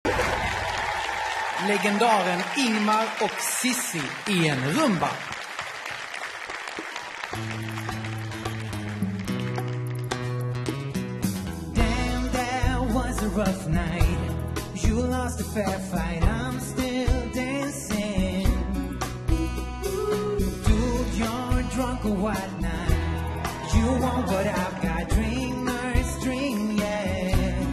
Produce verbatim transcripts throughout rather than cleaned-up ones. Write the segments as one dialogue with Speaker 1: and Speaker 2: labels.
Speaker 1: Legendaren Ingemar och Cecilia i en rumba.
Speaker 2: Damn, that was a rough night. You lost a fair fight. I'm still dancing. Dude, you're drunk or whatnot. You want what I've got. Dreamers dream, yeah.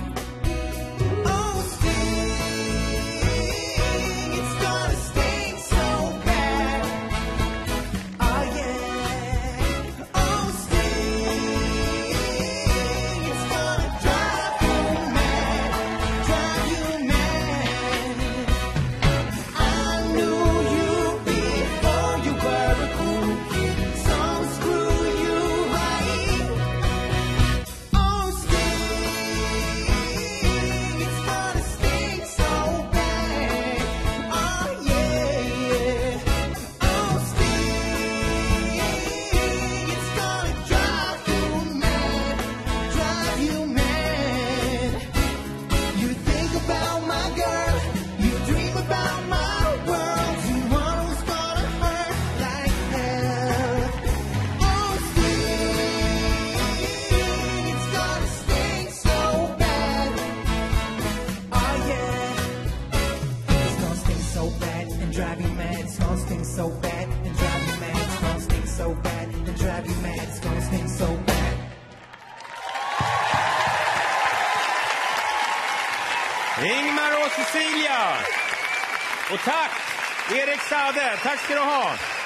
Speaker 2: Drive you mad, it's gonna sting so bad. And drive you mad, it's gonna sting so bad. And drive you mad, it's gonna sting so bad.
Speaker 3: Ingemar och Cecilia. Och tack, Erik Saade. Tack ska du ha.